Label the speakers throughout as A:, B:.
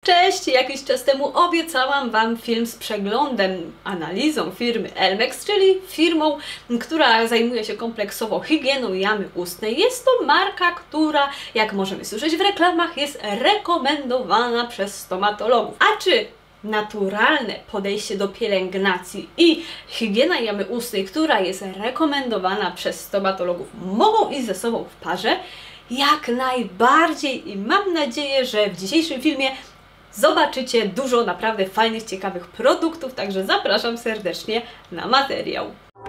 A: Cześć! Jakiś czas temu obiecałam Wam film z przeglądem, analizą firmy Elmex, czyli firmą, która zajmuje się kompleksowo higieną jamy ustnej. Jest to marka, która, jak możemy słyszeć w reklamach, jest rekomendowana przez stomatologów. A czy naturalne podejście do pielęgnacji i higiena jamy ustnej, która jest rekomendowana przez stomatologów, mogą iść ze sobą w parze? Jak najbardziej i mam nadzieję, że w dzisiejszym filmie zobaczycie dużo naprawdę fajnych, ciekawych produktów, także zapraszam serdecznie na materiał.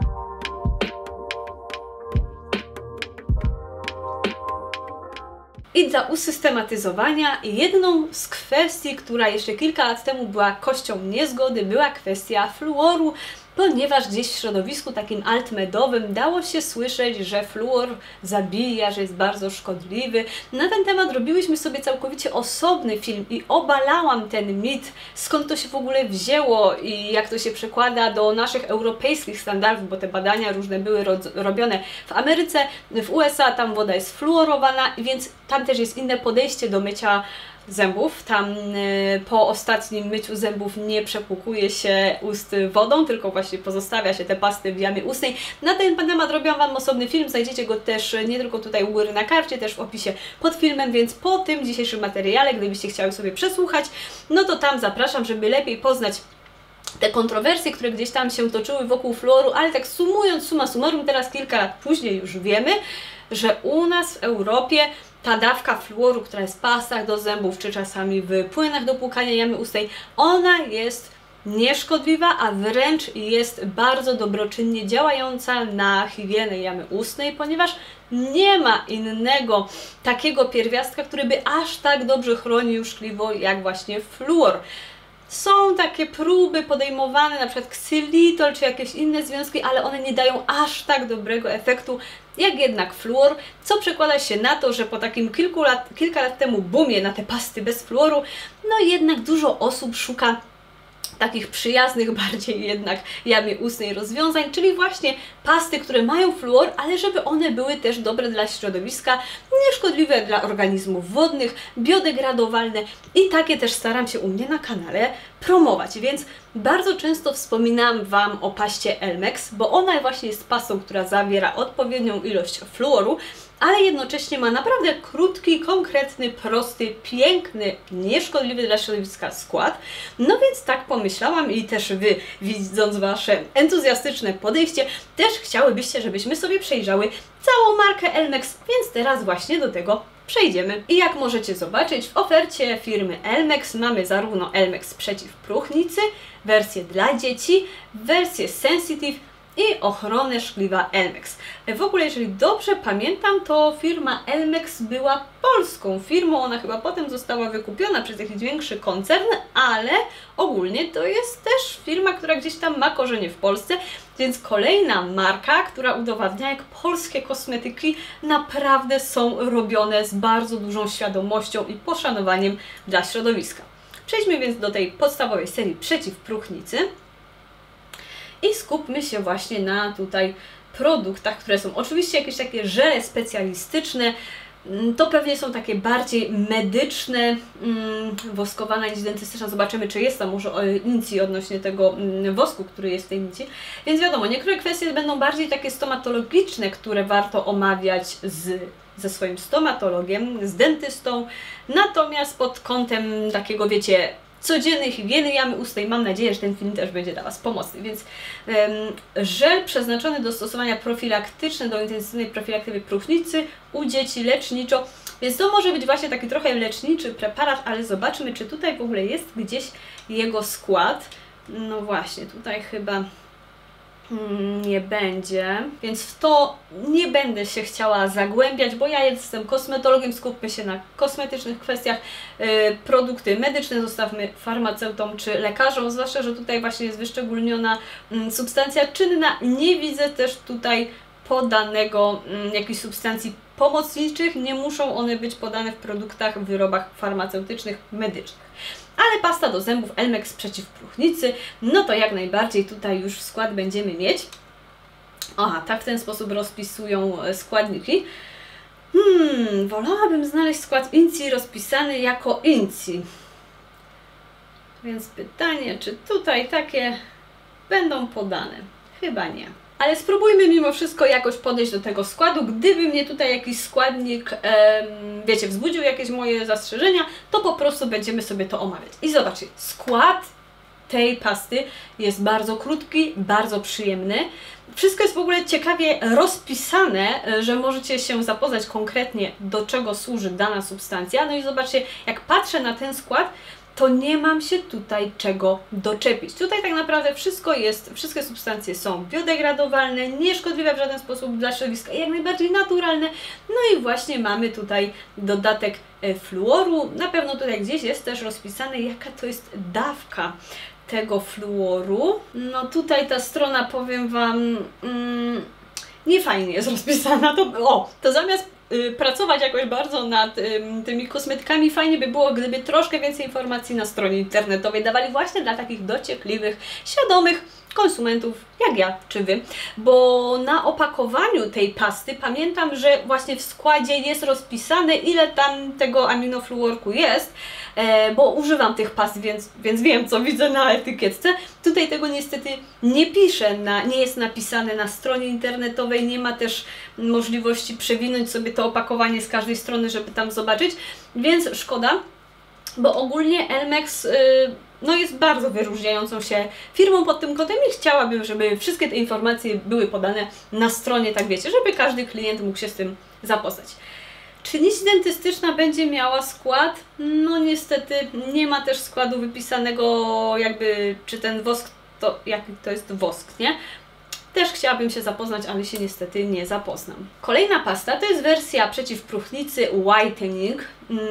A: I dla usystematyzowania jedną z kwestii, która jeszcze kilka lat temu była kością niezgody, była kwestia fluoru, ponieważ gdzieś w środowisku takim altmedowym dało się słyszeć, że fluor zabija, że jest bardzo szkodliwy. Na ten temat robiłyśmy sobie całkowicie osobny film i obalałam ten mit, skąd to się w ogóle wzięło i jak to się przekłada do naszych europejskich standardów, bo te badania różne były robione w Ameryce, w USA, tam woda jest fluorowana, więc tam też jest inne podejście do mycia zębów. Tam po ostatnim myciu zębów nie przepłukuje się ust wodą, tylko właśnie pozostawia się te pasty w jamie ustnej. Na ten temat robiłam Wam osobny film, znajdziecie go też nie tylko tutaj u góry na karcie, też w opisie pod filmem, więc po tym dzisiejszym materiale, gdybyście chciały sobie przesłuchać, no to tam zapraszam, żeby lepiej poznać te kontrowersje, które gdzieś tam się toczyły wokół fluoru, ale tak sumując, summa summarum, teraz kilka lat później już wiemy, że u nas w Europie ta dawka fluoru, która jest w pastach do zębów, czy czasami w płynach do płukania jamy ustnej, ona jest nieszkodliwa, a wręcz jest bardzo dobroczynnie działająca na higienę jamy ustnej, ponieważ nie ma innego takiego pierwiastka, który by aż tak dobrze chronił szkliwo jak właśnie fluor. Są takie próby podejmowane, na przykład ksylitol czy jakieś inne związki, ale one nie dają aż tak dobrego efektu jak jednak fluor, co przekłada się na to, że po takim kilka lat temu boomie na te pasty bez fluoru, no jednak dużo osób szuka takich przyjaznych bardziej jednak jamie ustnej rozwiązań, czyli właśnie pasty, które mają fluor, ale żeby one były też dobre dla środowiska, nieszkodliwe dla organizmów wodnych, biodegradowalne i takie też staram się u mnie na kanale promować, więc bardzo często wspominam Wam o paście Elmex, bo ona właśnie jest pastą, która zawiera odpowiednią ilość fluoru, ale jednocześnie ma naprawdę krótki, konkretny, prosty, piękny, nieszkodliwy dla środowiska skład. No więc tak pomyślałam i też Wy, widząc Wasze entuzjastyczne podejście, też chciałybyście, żebyśmy sobie przejrzały całą markę Elmex, więc teraz właśnie do tego przejdziemy. I jak możecie zobaczyć, w ofercie firmy Elmex mamy zarówno Elmex przeciw próchnicy, wersję dla dzieci, wersję Sensitive i ochronę szkliwa Elmex. W ogóle, jeżeli dobrze pamiętam, to firma Elmex była polską firmą, ona chyba potem została wykupiona przez jakiś większy koncern, ale ogólnie to jest też firma, która gdzieś tam ma korzenie w Polsce, więc kolejna marka, która udowadnia, jak polskie kosmetyki naprawdę są robione z bardzo dużą świadomością i poszanowaniem dla środowiska. Przejdźmy więc do tej podstawowej serii przeciw próchnicy. I skupmy się właśnie na tutaj produktach, które są oczywiście jakieś takie żele specjalistyczne, to pewnie są takie bardziej medyczne, woskowana nić dentystyczna, zobaczymy, czy jest tam może nici odnośnie tego wosku, który jest w tej nici. Więc wiadomo, niektóre kwestie będą bardziej takie stomatologiczne, które warto omawiać ze swoim stomatologiem, z dentystą, natomiast pod kątem takiego, wiecie, codziennej higieny jamy ustnej, mam nadzieję, że ten film też będzie dla Was pomocny, więc żel przeznaczony do stosowania profilaktyczne, do intensywnej profilaktyki próchnicy u dzieci leczniczo, więc to może być właśnie taki trochę leczniczy preparat, ale zobaczmy, czy tutaj w ogóle jest gdzieś jego skład. No właśnie, tutaj chyba nie będzie, więc w to nie będę się chciała zagłębiać, bo ja jestem kosmetologiem, skupmy się na kosmetycznych kwestiach. Produkty medyczne zostawmy farmaceutom czy lekarzom, zwłaszcza, że tutaj właśnie jest wyszczególniona substancja czynna. Nie widzę też tutaj podanego jakichś substancji pomocniczych, nie muszą one być podane w produktach, w wyrobach farmaceutycznych, medycznych. Ale pasta do zębów Elmex przeciw próchnicy, no to jak najbardziej tutaj już skład będziemy mieć. Aha, tak w ten sposób rozpisują składniki. Wolałabym znaleźć skład INCI rozpisany jako INCI. Więc pytanie, czy tutaj takie będą podane? Chyba nie. Ale spróbujmy mimo wszystko jakoś podejść do tego składu. Gdyby mnie tutaj jakiś składnik, wiecie, wzbudził jakieś moje zastrzeżenia, to po prostu będziemy sobie to omawiać. I zobaczcie, skład tej pasty jest bardzo krótki, bardzo przyjemny. Wszystko jest w ogóle ciekawie rozpisane, że możecie się zapoznać konkretnie, do czego służy dana substancja. No i zobaczcie, jak patrzę na ten skład, to nie mam się tutaj czego doczepić. Tutaj tak naprawdę wszystko jest, wszystkie substancje są biodegradowalne, nieszkodliwe w żaden sposób dla środowiska, jak najbardziej naturalne. No i właśnie mamy tutaj dodatek fluoru. Na pewno tutaj gdzieś jest też rozpisane, jaka to jest dawka tego fluoru. No tutaj ta strona, powiem Wam, nie fajnie jest rozpisana. To zamiast pracować jakoś bardzo nad tymi kosmetykami, fajnie by było, gdyby troszkę więcej informacji na stronie internetowej dawali właśnie dla takich dociekliwych, świadomych konsumentów, jak ja czy Wy, bo na opakowaniu tej pasty pamiętam, że właśnie w składzie jest rozpisane, ile tam tego aminofluorku jest, bo używam tych past, więc wiem, co widzę na etykietce. Tutaj tego niestety nie pisze, nie jest napisane na stronie internetowej, nie ma też możliwości przewinąć sobie to opakowanie z każdej strony, żeby tam zobaczyć, więc szkoda, bo ogólnie Elmex no jest bardzo wyróżniającą się firmą pod tym kątem i chciałabym, żeby wszystkie te informacje były podane na stronie, tak wiecie, żeby każdy klient mógł się z tym zapoznać. Czy nić dentystyczna będzie miała skład? No niestety nie ma też składu wypisanego, jakby, czy ten wosk, to jaki to jest wosk, nie? Też chciałabym się zapoznać, ale się niestety nie zapoznam. Kolejna pasta to jest wersja przeciw próchnicy Whitening.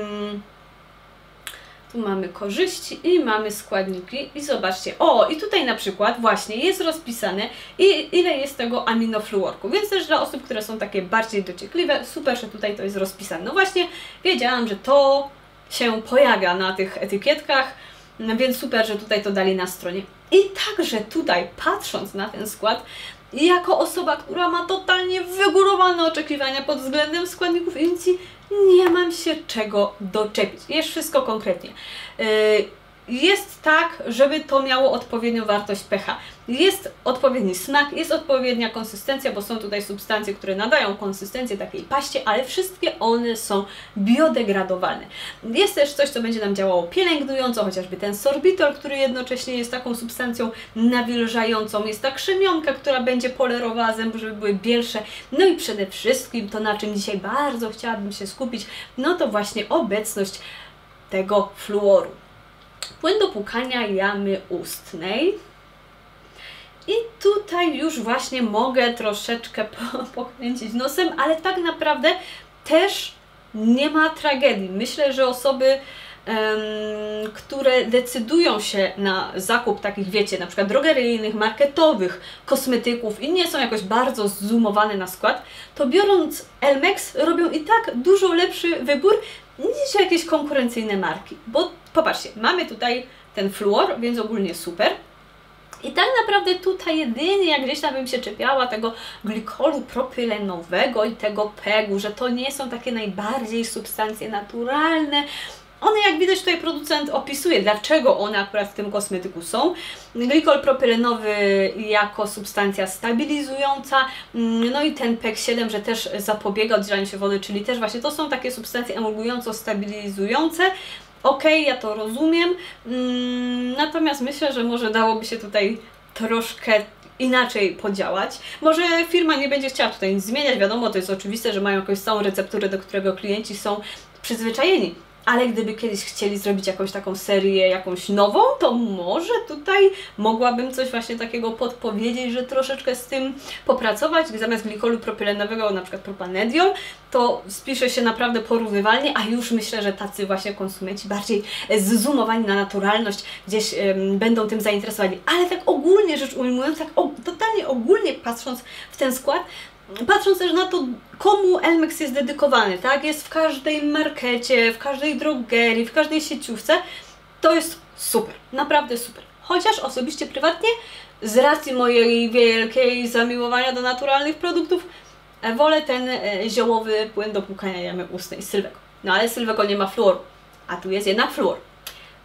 A: Tu mamy korzyści i mamy składniki i zobaczcie, i tutaj na przykład właśnie jest rozpisane ile jest tego aminofluorku, więc też dla osób, które są takie bardziej dociekliwe, super, że tutaj to jest rozpisane. No właśnie, wiedziałam, że to się pojawia na tych etykietkach, więc super, że tutaj to dali na stronie. I także tutaj, patrząc na ten skład, jako osoba, która ma totalnie wygórowane oczekiwania pod względem składników emisji, nie mam się czego doczepić. Jest wszystko konkretnie. Jest tak, żeby to miało odpowiednią wartość pH. Jest odpowiedni smak, jest odpowiednia konsystencja, bo są tutaj substancje, które nadają konsystencję takiej paście, ale wszystkie one są biodegradowalne. Jest też coś, co będzie nam działało pielęgnująco, chociażby ten sorbitol, który jednocześnie jest taką substancją nawilżającą. Jest ta krzemionka, która będzie polerowała zęby, żeby były bielsze. No i przede wszystkim to, na czym dzisiaj bardzo chciałabym się skupić, no to właśnie obecność tego fluoru. Płyn do płukania jamy ustnej. I tutaj już właśnie mogę troszeczkę pokręcić nosem, ale tak naprawdę też nie ma tragedii. Myślę, że osoby, które decydują się na zakup takich, wiecie, na przykład drogeryjnych, marketowych kosmetyków i nie są jakoś bardzo zoomowane na skład, to biorąc Elmex robią i tak dużo lepszy wybór niż jakieś konkurencyjne marki. Bo popatrzcie, mamy tutaj ten fluor, więc ogólnie super. I tak naprawdę tutaj jedynie jak gdzieś tam bym się czepiała tego glikolu propylenowego i tego PEG-u, że to nie są takie najbardziej substancje naturalne. One, jak widać, tutaj producent opisuje, dlaczego one akurat w tym kosmetyku są. Glikol propylenowy jako substancja stabilizująca, no i ten PEG-7, że też zapobiega oddzielaniu się wody, czyli też właśnie to są takie substancje emulgująco-stabilizujące. Okej, ja to rozumiem, natomiast myślę, że może dałoby się tutaj troszkę inaczej podziałać. Może firma nie będzie chciała tutaj nic zmieniać, wiadomo, to jest oczywiste, że mają jakąś całą recepturę, do którego klienci są przyzwyczajeni. Ale gdyby kiedyś chcieli zrobić jakąś taką serię, jakąś nową, to może tutaj mogłabym coś właśnie takiego podpowiedzieć, że troszeczkę z tym popracować. Zamiast glikolu propylenowego, na przykład propanediol, to spisze się naprawdę porównywalnie, a już myślę, że tacy właśnie konsumenci bardziej zzoomowani na naturalność gdzieś będą tym zainteresowani. Ale tak ogólnie rzecz ujmując, tak totalnie ogólnie patrząc w ten skład, patrząc też na to, komu Elmex jest dedykowany, tak? Jest w każdej markecie, w każdej drogerii, w każdej sieciówce. To jest super, naprawdę super. Chociaż osobiście, prywatnie, z racji mojej wielkiej zamiłowania do naturalnych produktów, wolę ten ziołowy płyn do płukania jamy ustnej z Sylwego. No ale Sylwego nie ma fluoru, a tu jest jednak fluor.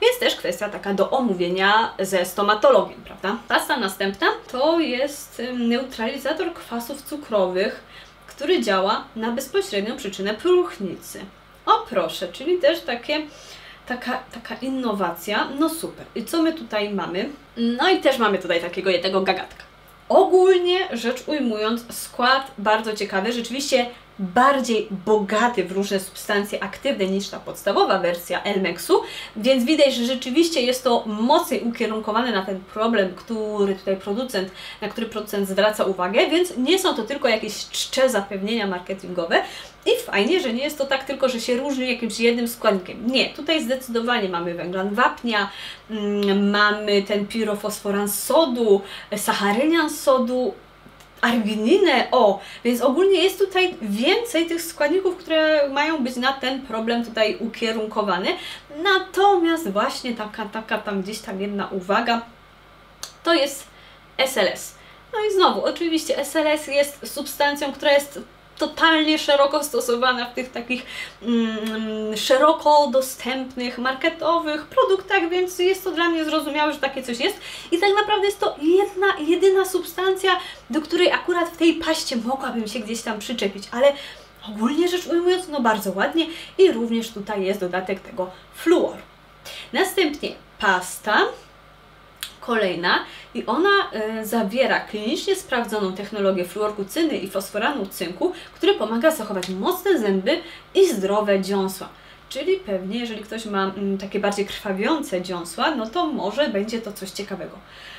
A: Więc też kwestia taka do omówienia ze stomatologiem, prawda? Pasta następna to jest neutralizator kwasów cukrowych, który działa na bezpośrednią przyczynę próchnicy. O proszę, czyli też taka innowacja, no super. I co my tutaj mamy? No i też mamy tutaj takiego jednego gagatka. Ogólnie rzecz ujmując, skład bardzo ciekawy, rzeczywiście bardziej bogaty w różne substancje aktywne niż ta podstawowa wersja Elmexu, więc widać, że rzeczywiście jest to mocniej ukierunkowane na ten problem, na który producent zwraca uwagę, więc nie są to tylko jakieś czcze zapewnienia marketingowe i fajnie, że nie jest to tak tylko, że się różni jakimś jednym składnikiem. Nie, tutaj zdecydowanie mamy węglan wapnia, mamy ten pirofosforan sodu, sacharynian sodu, argininę, więc ogólnie jest tutaj więcej tych składników, które mają być na ten problem tutaj ukierunkowane. Natomiast właśnie taka tam gdzieś tam jedna uwaga, to jest SLS. No i znowu, oczywiście SLS jest substancją, która jest totalnie szeroko stosowana w tych takich szeroko dostępnych, marketowych produktach, więc jest to dla mnie zrozumiałe, że takie coś jest. I tak naprawdę jest to jedyna substancja, do której akurat w tej paście mogłabym się gdzieś tam przyczepić, ale ogólnie rzecz ujmując, no bardzo ładnie i również tutaj jest dodatek tego fluor. Następnie pasta. Kolejna i ona zawiera klinicznie sprawdzoną technologię fluorkucyny i fosforanu cynku, który pomaga zachować mocne zęby i zdrowe dziąsła. Czyli pewnie, jeżeli ktoś ma takie bardziej krwawiące dziąsła, no to może będzie to coś ciekawego.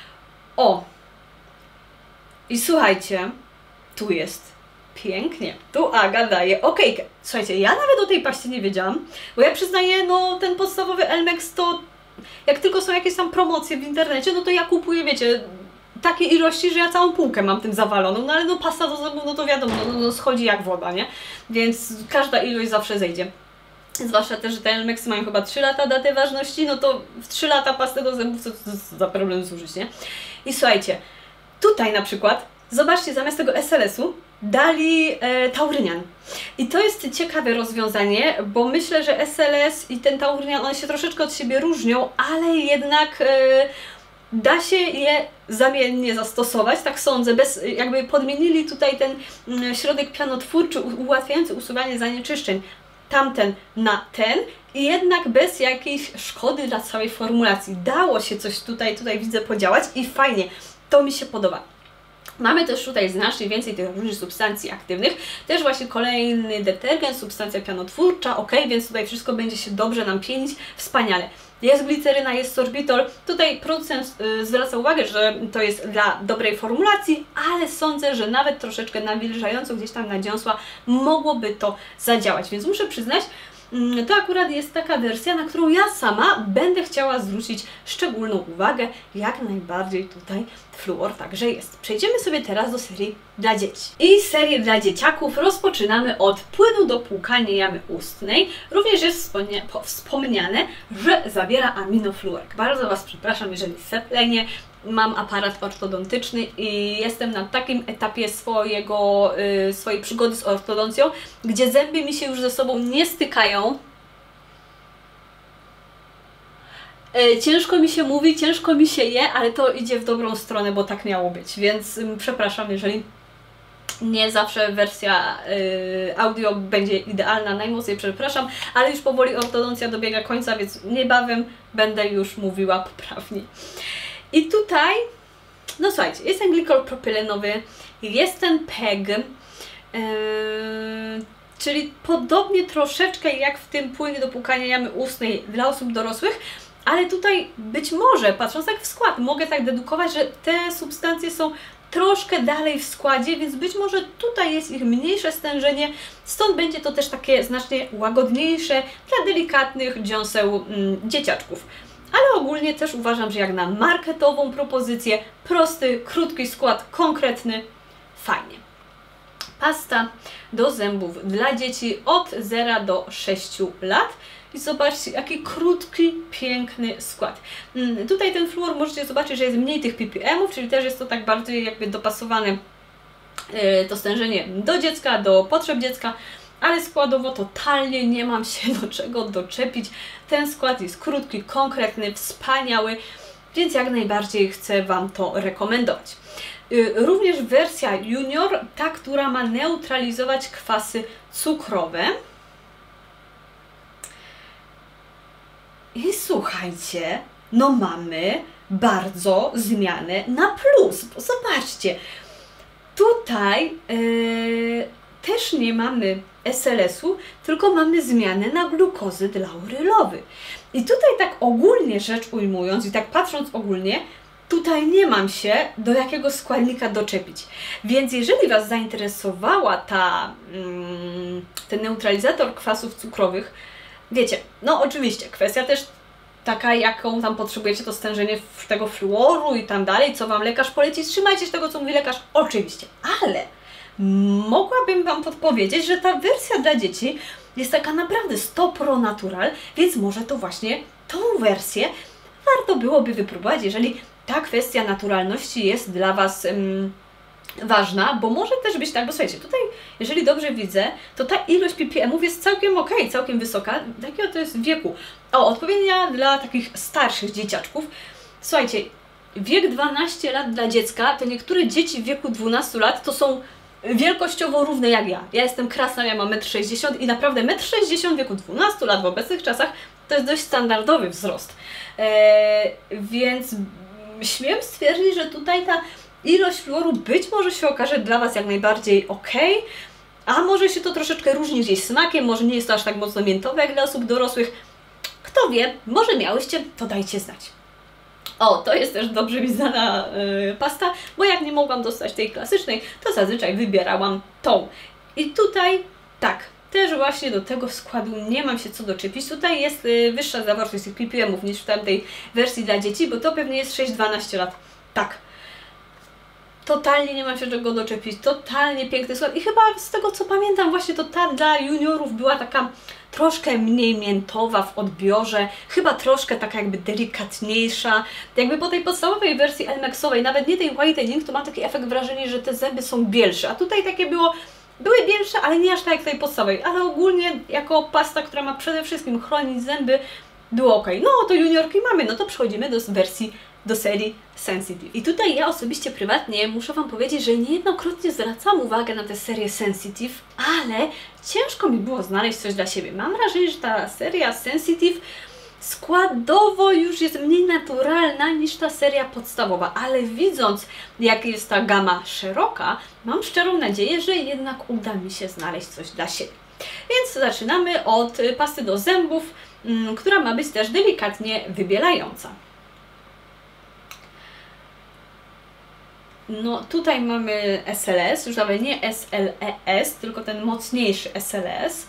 A: I słuchajcie, tu jest pięknie. Tu Aga daje okejkę. Słuchajcie, ja nawet o tej paście nie wiedziałam, bo ja przyznaję, no ten podstawowy Elmex to jak tylko są jakieś tam promocje w internecie, no to ja kupuję, wiecie, takie ilości, że ja całą półkę mam tym zawaloną, no ale no pasta do zębów, no to wiadomo, no schodzi jak woda, nie? Więc każda ilość zawsze zejdzie. Zwłaszcza też, że te Elmexy mają chyba 3 lata datę ważności, no to w 3 lata pastę do zębów co za problem zużyć, nie? I słuchajcie, tutaj na przykład, zobaczcie, zamiast tego SLS-u dali taurynian. I to jest ciekawe rozwiązanie, bo myślę, że SLS i ten taurynian, one się troszeczkę od siebie różnią, ale jednak da się je zamiennie zastosować, tak sądzę, jakby podmienili tutaj ten środek pianotwórczy ułatwiający usuwanie zanieczyszczeń, tamten na ten i jednak bez jakiejś szkody dla całej formulacji. Dało się coś tutaj widzę podziałać i fajnie, to mi się podoba. Mamy też tutaj znacznie więcej tych różnych substancji aktywnych, też właśnie kolejny detergent, substancja pianotwórcza, więc tutaj wszystko będzie się dobrze nam pienić, wspaniale. Jest gliceryna, jest sorbitol, tutaj producent zwraca uwagę, że to jest dla dobrej formulacji, ale sądzę, że nawet troszeczkę nawilżająco gdzieś tam na dziąsła mogłoby to zadziałać, więc muszę przyznać, to akurat jest taka wersja, na którą ja sama będę chciała zwrócić szczególną uwagę. Jak najbardziej tutaj fluor także jest. Przejdziemy sobie teraz do serii dla dzieci. I serię dla dzieciaków rozpoczynamy od płynu do płukania jamy ustnej. Również jest wspomniane, że zawiera aminofluorek. Bardzo Was przepraszam, jeżeli seplenie. Mam aparat ortodontyczny i jestem na takim etapie swojej przygody z ortodoncją, gdzie zęby mi się już ze sobą nie stykają. Ciężko mi się mówi, ciężko mi się je, ale to idzie w dobrą stronę, bo tak miało być, więc przepraszam, jeżeli nie zawsze wersja audio będzie idealna, najmocniej przepraszam, ale już powoli ortodoncja dobiega końca, więc niebawem będę już mówiła poprawnie. I tutaj, no słuchajcie, jest ten glikol propylenowy, jest ten PEG, czyli podobnie troszeczkę jak w tym płynie do płukania jamy ustnej dla osób dorosłych, ale tutaj być może, patrząc tak w skład, mogę tak dedukować, że te substancje są troszkę dalej w składzie, więc być może tutaj jest ich mniejsze stężenie, stąd będzie to też takie znacznie łagodniejsze dla delikatnych dziąseł dzieciaczków. Ale ogólnie też uważam, że jak na marketową propozycję, prosty, krótki skład, konkretny, fajnie. Pasta do zębów dla dzieci od 0 do 6 lat. I zobaczcie, jaki krótki, piękny skład. Tutaj ten fluor możecie zobaczyć, że jest mniej tych ppm-ów, czyli też jest to tak bardziej jakby dopasowane to stężenie do dziecka, do potrzeb dziecka. ale składowo totalnie nie mam się do czego doczepić. Ten skład jest krótki, konkretny, wspaniały, więc jak najbardziej chcę Wam to rekomendować. Również wersja junior, ta, która ma neutralizować kwasy cukrowe. I słuchajcie, no mamy bardzo zmianę na plus, bo zobaczcie, tutaj też nie mamy SLS-u, tylko mamy zmianę na glukozyd laurylowy. I tutaj tak ogólnie rzecz ujmując i tak patrząc ogólnie, tutaj nie mam się do jakiego składnika doczepić. Więc jeżeli Was zainteresowała ten neutralizator kwasów cukrowych, wiecie, no oczywiście, kwestia też taka, jaką tam potrzebujecie, to stężenie tego fluoru i tam dalej, co Wam lekarz poleci, trzymajcie się tego, co mówi lekarz, oczywiście, ale mogłabym Wam podpowiedzieć, że ta wersja dla dzieci jest taka naprawdę 100% natural, więc może to właśnie tą wersję warto byłoby wypróbować, jeżeli ta kwestia naturalności jest dla Was ważna, bo może też być tak, bo słuchajcie, tutaj, jeżeli dobrze widzę, to ta ilość ppm-ów jest całkiem ok, całkiem wysoka, takiego to jest wieku. O, odpowiednia dla takich starszych dzieciaczków. Słuchajcie, wiek 12 lat dla dziecka, to niektóre dzieci w wieku 12 lat to są wielkościowo równe jak ja. Ja jestem krasna, ja mam 1,60 m i naprawdę 1,60 m w wieku 12 lat w obecnych czasach to jest dość standardowy wzrost. Więc śmiem stwierdzić, że tutaj ta ilość fluoru być może się okaże dla Was jak najbardziej ok, a może się to troszeczkę różni gdzieś smakiem, może nie jest to aż tak mocno miętowe jak dla osób dorosłych. Kto wie, może miałyście, to dajcie znać. O, to jest też dobrze mi znana pasta, bo jak nie mogłam dostać tej klasycznej, to zazwyczaj wybierałam tą. I tutaj, tak, też właśnie do tego składu nie mam się co doczepić. Tutaj jest wyższa zawartość tych ppm-ów niż w tamtej wersji dla dzieci, bo to pewnie jest 6-12 lat. Tak. Totalnie nie mam się czego doczepić, totalnie piękny skład i chyba z tego co pamiętam właśnie to ta dla juniorów była taka troszkę mniej miętowa w odbiorze, chyba troszkę taka jakby delikatniejsza, jakby po tej podstawowej wersji Elmexowej, nawet nie tej whitening, to mam taki efekt wrażenia, że te zęby są bielsze, a tutaj takie były bielsze, ale nie aż tak jak tej podstawowej, ale ogólnie jako pasta, która ma przede wszystkim chronić zęby, było ok. No to juniorki mamy, no to przechodzimy do serii Sensitive. I tutaj ja osobiście, prywatnie muszę Wam powiedzieć, że niejednokrotnie zwracam uwagę na tę serię Sensitive, ale ciężko mi było znaleźć coś dla siebie. Mam wrażenie, że ta seria Sensitive składowo już jest mniej naturalna niż ta seria podstawowa, ale widząc, jak jest ta gama szeroka, mam szczerą nadzieję, że jednak uda mi się znaleźć coś dla siebie. Więc zaczynamy od pasty do zębów, która ma być też delikatnie wybielająca. No tutaj mamy SLS, już nawet nie SLES, tylko ten mocniejszy SLS.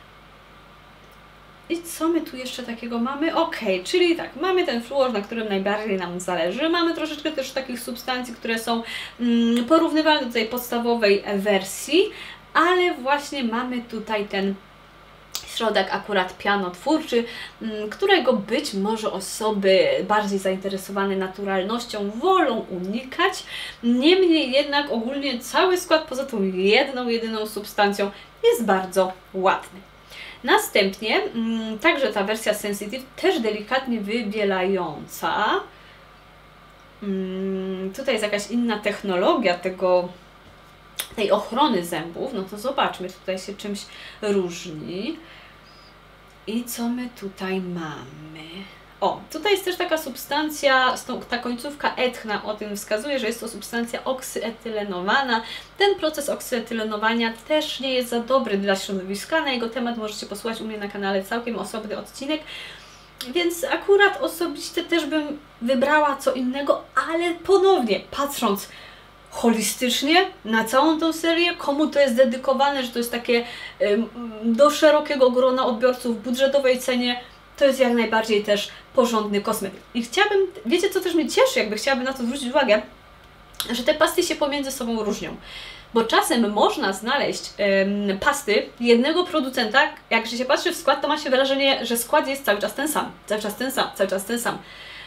A: I co my tu jeszcze takiego mamy? Ok, czyli tak, mamy ten fluor, na którym najbardziej nam zależy. Mamy troszeczkę też takich substancji, które są porównywalne do tej podstawowej wersji, ale właśnie mamy tutaj ten środek akurat pianotwórczy, którego być może osoby bardziej zainteresowane naturalnością wolą unikać. Niemniej jednak ogólnie cały skład poza tą jedyną substancją jest bardzo ładny. Następnie także ta wersja Sensitive, też delikatnie wybielająca. Tutaj jest jakaś inna technologia tej ochrony zębów, no to zobaczmy, tutaj się czymś różni. I co my tutaj mamy? O, tutaj jest też taka substancja, ta końcówka etchna o tym wskazuje, że jest to substancja oksyetylenowana. Ten proces oksyetylenowania też nie jest za dobry dla środowiska. Na jego temat możecie posłuchać u mnie na kanale całkiem osobny odcinek. Więc akurat osobiście też bym wybrała co innego, ale ponownie patrząc holistycznie na całą tą serię, komu to jest dedykowane, że to jest takie do szerokiego grona odbiorców w budżetowej cenie, to jest jak najbardziej też porządny kosmetyk. I chciałabym, wiecie co też mnie cieszy, jakby chciałabym na to zwrócić uwagę, że te pasty się pomiędzy sobą różnią. Bo czasem można znaleźć pasty jednego producenta, jak się patrzy w skład, to ma się wrażenie, że skład jest cały czas ten sam, cały czas ten sam, cały czas ten sam.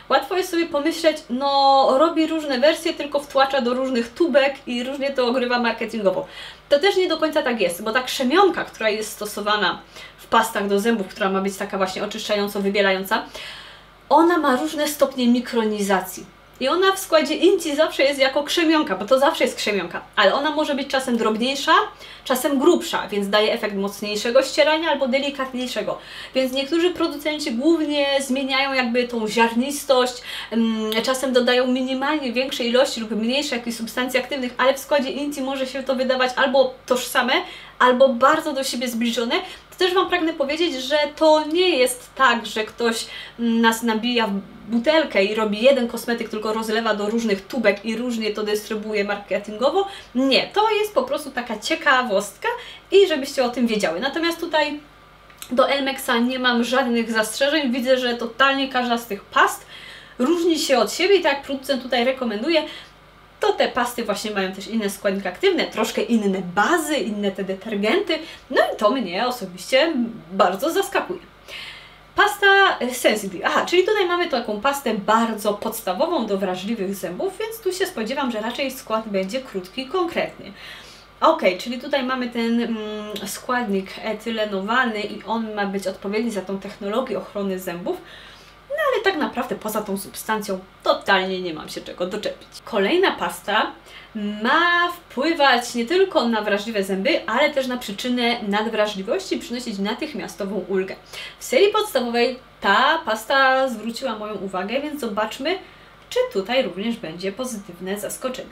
A: Łatwo jest sobie pomyśleć, no robi różne wersje, tylko wtłacza do różnych tubek i różnie to ogrywa marketingowo. To też nie do końca tak jest, bo ta krzemionka, która jest stosowana w pastach do zębów, która ma być taka właśnie oczyszczająco-wybielająca, ona ma różne stopnie mikronizacji. I ona w składzie Inci zawsze jest jako krzemionka, bo to zawsze jest krzemionka, ale ona może być czasem drobniejsza, czasem grubsza, więc daje efekt mocniejszego ścierania albo delikatniejszego. Więc niektórzy producenci głównie zmieniają jakby tą ziarnistość, czasem dodają minimalnie większe ilości lub mniejsze jakichś substancji aktywnych, ale w składzie Inci może się to wydawać albo tożsame, albo bardzo do siebie zbliżone. To też Wam pragnę powiedzieć, że to nie jest tak, że ktoś nas nabija w butelkę i robi jeden kosmetyk, tylko rozlewa do różnych tubek i różnie to dystrybuuje marketingowo. Nie, to jest po prostu taka ciekawostka i żebyście o tym wiedziały. Natomiast tutaj do Elmexa nie mam żadnych zastrzeżeń. Widzę, że totalnie każda z tych past różni się od siebie i tak jak producent tutaj rekomenduje, to te pasty właśnie mają też inne składniki aktywne, troszkę inne bazy, inne te detergenty, no i to mnie osobiście bardzo zaskakuje. Pasta Sensitive. Aha, czyli tutaj mamy taką pastę bardzo podstawową do wrażliwych zębów, więc tu się spodziewam, że raczej skład będzie krótki i konkretny. Ok, czyli tutaj mamy ten składnik etylenowany i on ma być odpowiedni za tą technologię ochrony zębów. No ale tak naprawdę poza tą substancją totalnie nie mam się czego doczepić. Kolejna pasta ma wpływać nie tylko na wrażliwe zęby, ale też na przyczynę nadwrażliwości i przynosić natychmiastową ulgę. W serii podstawowej ta pasta zwróciła moją uwagę, więc zobaczmy, czy tutaj również będzie pozytywne zaskoczenie.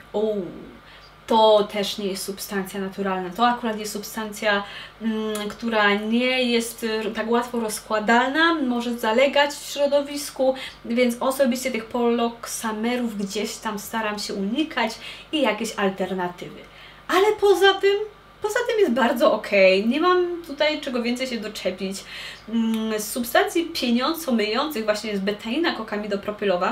A: To też nie jest substancja naturalna. To akurat jest substancja, która nie jest tak łatwo rozkładalna, może zalegać w środowisku, więc osobiście tych poloksamerów gdzieś tam staram się unikać i jakieś alternatywy. Ale poza tym jest bardzo ok. Nie mam tutaj czego więcej się doczepić. Z substancji pieniąco-myjących właśnie jest betaina kokamidopropylowa.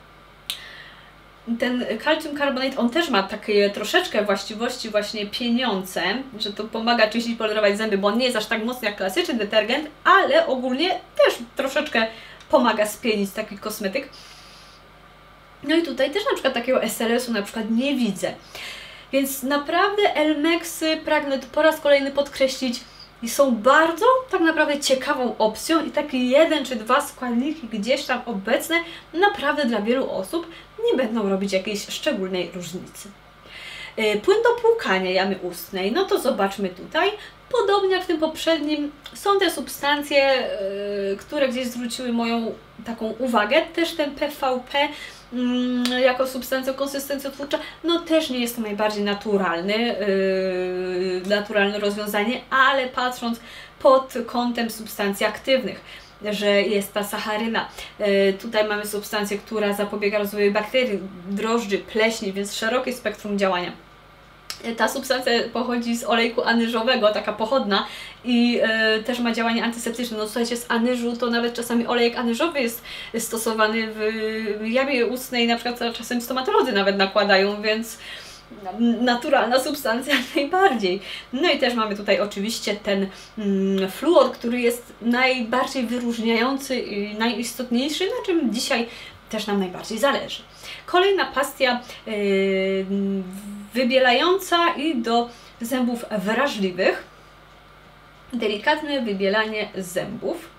A: Ten calcium carbonate, on też ma takie troszeczkę właściwości właśnie pieniące, że to pomaga czyścić i polerować zęby, bo on nie jest aż tak mocny jak klasyczny detergent, ale ogólnie też troszeczkę pomaga spienić taki kosmetyk. No i tutaj też na przykład takiego SLS-u na przykład nie widzę. Więc naprawdę Elmexy, pragnę to po raz kolejny podkreślić, i są bardzo tak naprawdę ciekawą opcją i takie 1 czy 2 składniki gdzieś tam obecne naprawdę dla wielu osób nie będą robić jakiejś szczególnej różnicy. Płyn do płukania jamy ustnej, no to zobaczmy tutaj. Podobnie jak w tym poprzednim są te substancje, które gdzieś zwróciły moją taką uwagę. Też ten PVP jako substancja konsystencjotwórcza, no też nie jest to najbardziej naturalne rozwiązanie, ale patrząc pod kątem substancji aktywnych, że jest ta sacharyna. Tutaj mamy substancję, która zapobiega rozwojowi bakterii, drożdży, pleśni, więc szerokie spektrum działania. Ta substancja pochodzi z olejku anyżowego, taka pochodna i też ma działanie antyseptyczne. No słuchajcie, z anyżu to nawet czasami olejek anyżowy jest stosowany w jamie ustnej, na przykład czasem stomatolodzy nawet nakładają, więc naturalna substancja jak najbardziej. No i też mamy tutaj oczywiście ten fluor, który jest najbardziej wyróżniający i najistotniejszy, na czym dzisiaj też nam najbardziej zależy. Kolejna pastia wybielająca i do zębów wrażliwych. Delikatne wybielanie zębów.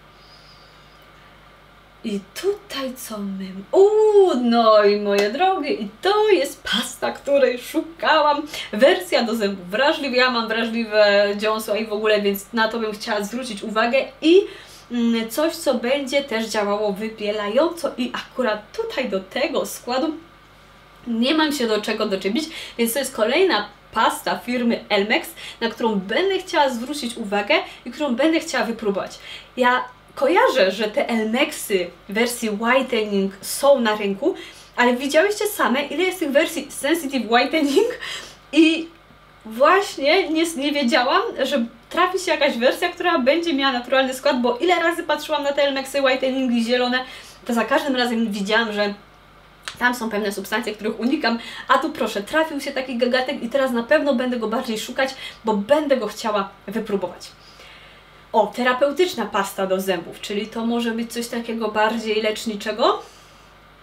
A: I tutaj co my... no i moje drogie, i to jest pasta, której szukałam. Wersja do zębów wrażliwych. Ja mam wrażliwe dziąsła i w ogóle, więc na to bym chciała zwrócić uwagę. I coś, co będzie też działało wybielająco i akurat tutaj do tego składu nie mam się do czego doczepić, więc to jest kolejna pasta firmy Elmex, na którą będę chciała zwrócić uwagę i którą będę chciała wypróbować. Ja kojarzę, że te Elmexy w wersji whitening są na rynku, ale widziałyście same, ile jest tych wersji Sensitive Whitening i właśnie nie wiedziałam, że trafi się jakaś wersja, która będzie miała naturalny skład, bo ile razy patrzyłam na te Elmexy whiteningi zielone, to za każdym razem widziałam, że tam są pewne substancje, których unikam, a tu proszę, trafił się taki gagatek i teraz na pewno będę go bardziej szukać, bo będę go chciała wypróbować. Terapeutyczna pasta do zębów, czyli to może być coś takiego bardziej leczniczego.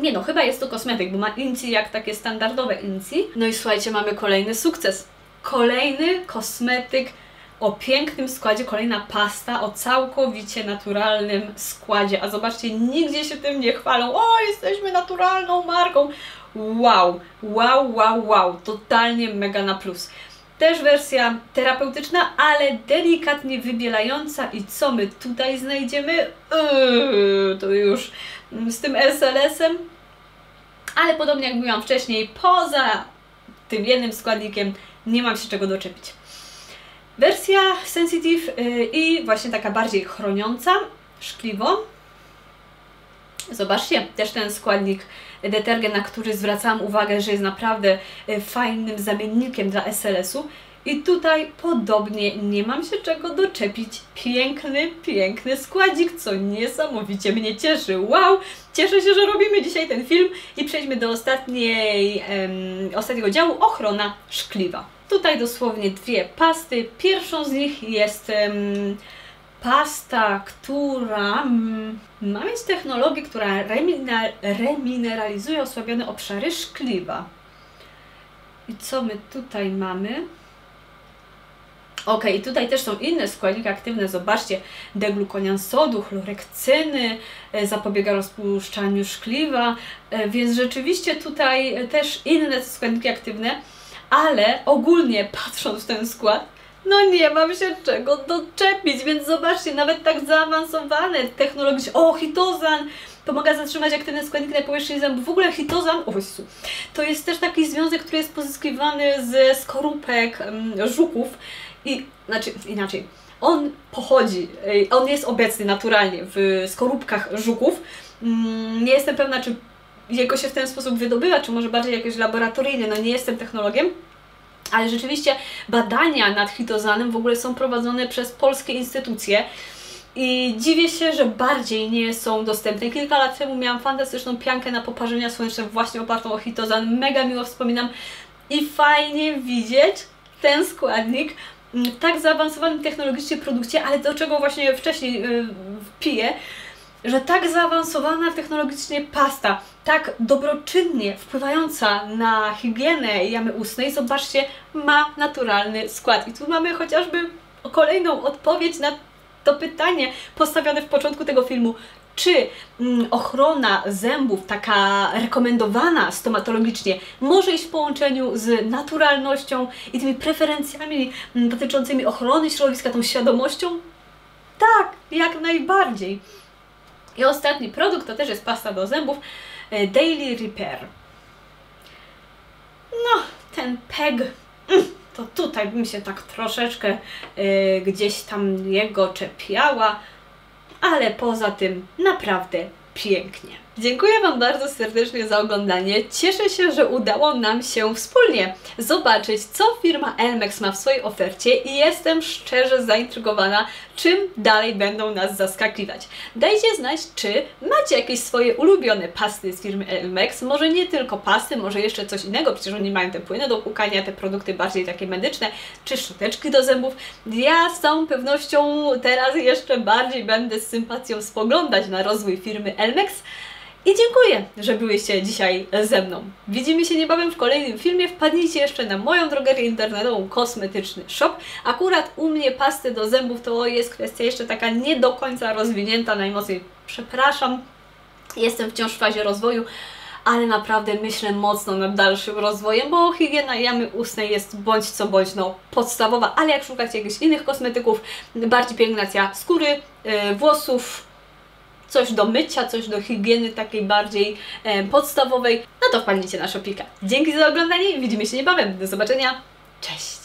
A: Nie no, chyba jest to kosmetyk, bo ma inci jak takie standardowe inci. No i słuchajcie, mamy kolejny sukces. Kolejny kosmetyk o pięknym składzie, kolejna pasta o całkowicie naturalnym składzie. A zobaczcie, nigdzie się tym nie chwalą. O, jesteśmy naturalną marką. Wow, wow, wow, wow. Totalnie mega na plus. Też wersja terapeutyczna, ale delikatnie wybielająca. I co my tutaj znajdziemy? To już z tym SLS-em. Ale podobnie jak mówiłam wcześniej, poza tym jednym składnikiem nie mam się czego doczepić. Wersja Sensitive i właśnie taka bardziej chroniąca, szkliwo. Zobaczcie, też ten składnik detergent, na który zwracałam uwagę, że jest naprawdę fajnym zamiennikiem dla SLS-u. I tutaj podobnie nie mam się czego doczepić. Piękny, piękny składzik, co niesamowicie mnie cieszy. Wow! Cieszę się, że robimy dzisiaj ten film i przejdźmy do ostatniego działu, ochrona szkliwa. Tutaj dosłownie dwie pasty. Pierwszą z nich jest pasta, która ma mieć technologię, która remineralizuje osłabione obszary szkliwa. I co my tutaj mamy? Ok, i tutaj też są inne składniki aktywne, zobaczcie, deglukonian sodu, chlorekcyny, zapobiega rozpuszczaniu szkliwa, więc rzeczywiście tutaj też inne składniki aktywne, ale ogólnie patrząc w ten skład, no nie mam się czego doczepić, więc zobaczcie, nawet tak zaawansowane technologicznie, o, chitozan, pomaga zatrzymać aktywne składniki na powierzchni zębów. W ogóle chitozan, to jest też taki związek, który jest pozyskiwany ze skorupek żuków i, znaczy inaczej, on pochodzi, on jest obecny naturalnie w skorupkach żuków. Nie jestem pewna, czy jego się w ten sposób wydobywa, czy może bardziej jakieś laboratoryjne, no nie jestem technologiem. Ale rzeczywiście badania nad chitozanem w ogóle są prowadzone przez polskie instytucje i dziwię się, że bardziej nie są dostępne. Kilka lat temu miałam fantastyczną piankę na poparzenia słoneczne właśnie opartą o chitozan. Mega miło wspominam i fajnie widzieć ten składnik w tak zaawansowanym technologicznie produkcie, ale do czego właśnie wcześniej wpiję, że tak zaawansowana technologicznie pasta, tak dobroczynnie wpływająca na higienę jamy ustnej, zobaczcie, ma naturalny skład. I tu mamy chociażby kolejną odpowiedź na to pytanie postawione w początku tego filmu. Czy ochrona zębów, taka rekomendowana stomatologicznie, może iść w połączeniu z naturalnością i tymi preferencjami dotyczącymi ochrony środowiska, tą świadomością? Tak, jak najbardziej. I ostatni produkt to też jest pasta do zębów Daily Repair. No, ten PEG, to tutaj bym się tak troszeczkę gdzieś tam jego czepiała, ale poza tym naprawdę pięknie. Dziękuję Wam bardzo serdecznie za oglądanie. Cieszę się, że udało nam się wspólnie zobaczyć, co firma Elmex ma w swojej ofercie i jestem szczerze zaintrygowana, czym dalej będą nas zaskakiwać. Dajcie znać, czy macie jakieś swoje ulubione pasty z firmy Elmex, może nie tylko pasty, może jeszcze coś innego, przecież oni mają te płyny do płukania, te produkty bardziej takie medyczne, czy szczoteczki do zębów. Ja z całą pewnością teraz jeszcze bardziej będę z sympatią spoglądać na rozwój firmy Elmex. I dziękuję, że byłyście dzisiaj ze mną. Widzimy się niebawem w kolejnym filmie. Wpadnijcie jeszcze na moją drogerię internetową Kosmetyczny Shop. Akurat u mnie pasty do zębów to jest kwestia jeszcze taka nie do końca rozwinięta. Najmocniej przepraszam, jestem wciąż w fazie rozwoju, ale naprawdę myślę mocno nad dalszym rozwojem, bo higiena jamy ustnej jest bądź co bądź no podstawowa, ale jak szukacie jakichś innych kosmetyków, bardziej pielęgnacja skóry, włosów, coś do mycia, coś do higieny takiej bardziej podstawowej, no to wpadnijcie na Shopika. Dzięki za oglądanie i widzimy się niebawem. Do zobaczenia. Cześć!